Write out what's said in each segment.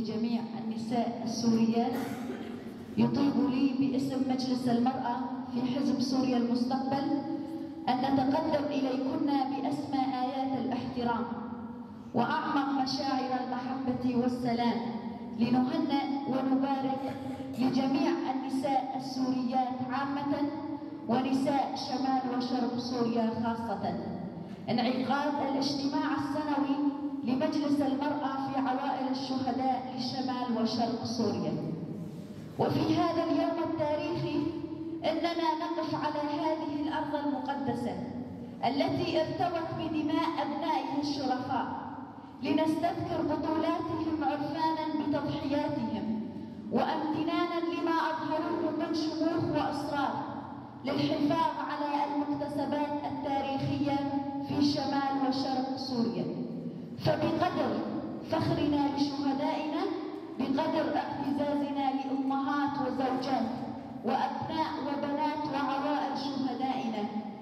لجميع النساء السوريات. يطيب لي باسم مجلس المرأة في حزب سوريا المستقبل أن نتقدم إليكن بأسمى آيات الاحترام وأعمق مشاعر المحبة والسلام لنهنئ ونبارك لجميع النساء السوريات عامة ونساء شمال وشرق سوريا خاصة انعقاد الاجتماع السنوي لمجلس المرأة في عوائل الشهداء لشمال وشرق سوريا. وفي هذا اليوم التاريخي إننا نقف على هذه الأرض المقدسة التي ارتوت بدماء أبنائها الشرفاء لنستذكر بطولاتهم عرفانا بتضحياتهم وامتنانا لما أظهروه من شموخ وأسرار للحفاظ على المكتسبات التاريخية في شمال وشرق سوريا. فبقدر فخرنا لشهدائنا بقدر اعتزازنا لأمهات وزوجات وأبناء وبنات وعوائل شهدائنا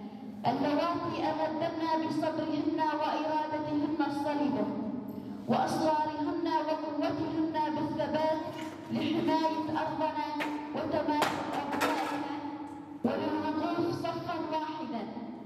اللواتي أمدنا بصبرهن وإرادتهن الصلبة وأصرارهن وقوتهن بالثبات لحماية أرضنا وتماسك أبنائنا وللوقوف صفا واحدا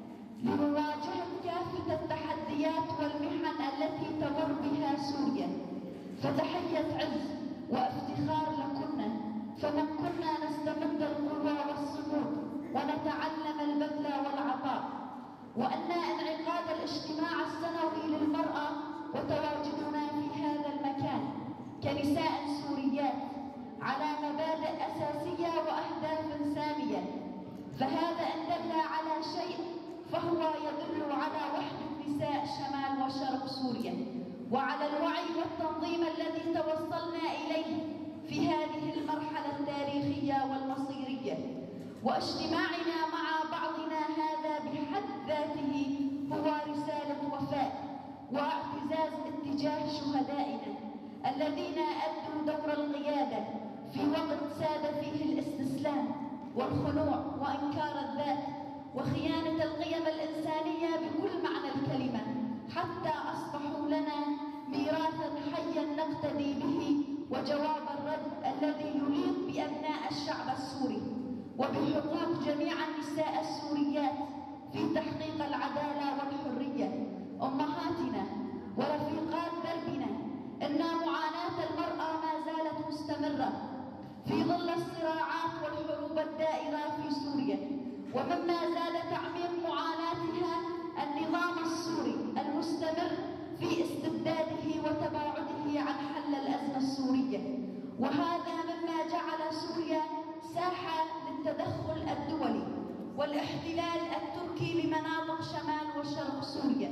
لمواجهة كافة التحديات والمحن التي تمر بها سوريا. فتحية عز وافتخار لكن فمن كنا نستمد القوة والصمود ونتعلم البذل والعطاء. وأن انعقاد الاجتماع السنوي للمرأة وتواجدنا في هذا المكان كنساء سوريات على مبادئ أساسية وأهداف سامية، فهذا إن دل على شيء فهو يدل على وحدة نساء شمال وشرق سوريا وعلى الوعي والتنظيم الذي توصلنا إليه في هذه المرحلة التاريخية والمصيرية. واجتماعنا مع بعضنا هذا بحد ذاته هو رسالة وفاء واعتزاز اتجاه شهدائنا الذين أدوا دور القيادة في وقت ساد فيه الاستسلام والخنوع وإنكار الذات وخيانة القيم الإنسانية بكل معنى الكلمة، حتى أصبحوا لنا ميراثا حيا نقتدي به وجواب الرد الذي يليق بأبناء الشعب السوري وبحقوق جميع النساء السوريات في تحقيق العدالة والحرية. أمهاتنا ورفيقات دربنا، إن معاناة المرأة ما زالت مستمرة في ظل الصراعات والحروب الدائرة في سوريا، ومما زال تعميق معاناتها النظام السوري المستمر في استبداده وتباعده عن حل الأزمة السورية. وهذا مما جعل سوريا ساحة للتدخل الدولي والاحتلال التركي لمناطق شمال وشرق سوريا،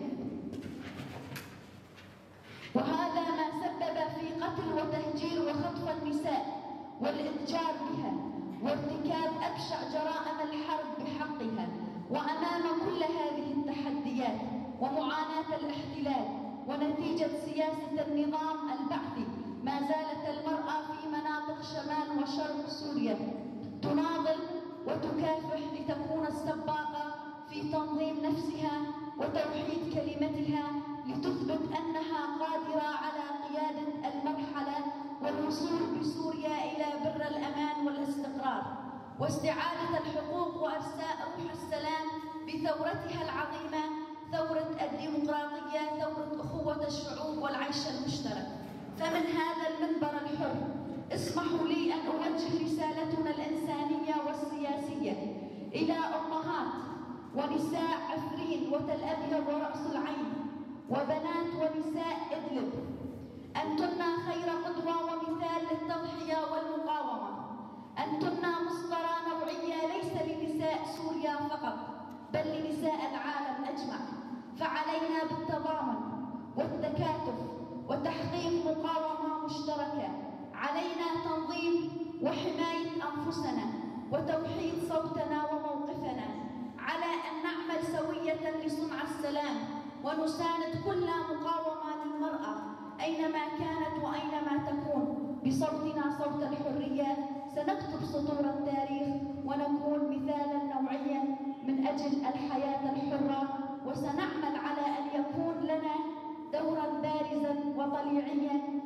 وهذا ما سبب في قتل وتهجير وخطف النساء والإتجار بها وارتكاب أبشع جرائم الحرب بحقها. وأمام كل هذه التحديات ومعاناة الاحتلال ونتيجة سياسة النظام البعثي ما زالت المرأة في مناطق شمال وشرق سوريا تناضل وتكافح لتكون السباقة في تنظيم نفسها وتوحيد كلمتها لتثبت أنها قادرة على قيادة المرحلة والوصول بسوريا إلى بر الأمان والاستقرار واستعادة الحقوق وإرساء روح السلام بثورتها العظيمة، ثورة الديمقراطية، ثورة أخوة الشعوب والعيش المشترك. فمن هذا المنبر الحر اسمحوا لي أن أوجه رسالتنا الإنسانية والسياسية إلى أمهات ونساء عفرين وتل أبيض ورأس العين وبنات ونساء إدلب. أنتن خير قدوة ومثال للتضحية والمقاومة، أنتن مسطرة نوعية ليس لنساء سوريا فقط بل لنساء العالم أجمع. فعلينا بالتضامن والتكاتف وتحقيق مقاومة مشتركة، علينا تنظيم وحماية أنفسنا وتوحيد صوتنا وموقفنا، على أن نعمل سوية لصنع السلام ونساند كل مقاومة للمرأة أينما كانت وأينما تكون. بصوتنا صوت الحرية سنكتب سطور التاريخ ونكون مثالا نوعيا من أجل الحياة الحرة، وسنعمل على أن يكون لنا دورا بارزا وطليعيا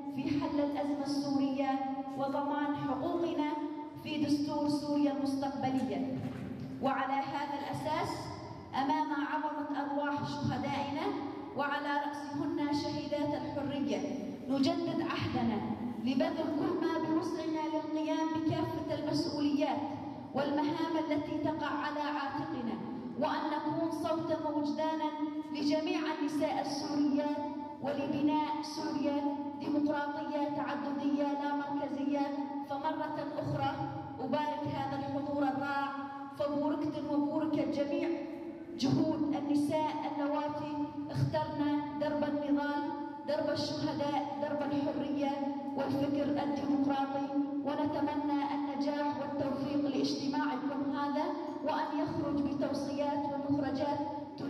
في حل الأزمة السورية وضمان حقوقنا في دستور سوريا المستقبلية. وعلى هذا الأساس أمام عظمة أرواح شهدائنا وعلى رأسهن شهيدات الحرية نجدد عهدنا لبذل كل ما بوسعنا للقيام بكافة المسؤوليات والمهام التي تقع على عاتقنا، وأن نكون صوتا ووجدانا لجميع النساء السوريات ولبناء سوريا ديمقراطية تعددية لا مركزية. فمرة أخرى أبارك هذا الحضور الرائع، فبوركت وبوركت جميع جهود النساء اللواتي اخترنا درب النضال، درب الشهداء، درب الحرية والفكر الديمقراطي، ونتمنى النجاح والتوفيق لاجتماعكم هذا، وأن يخرج بتوصيات ومخرجات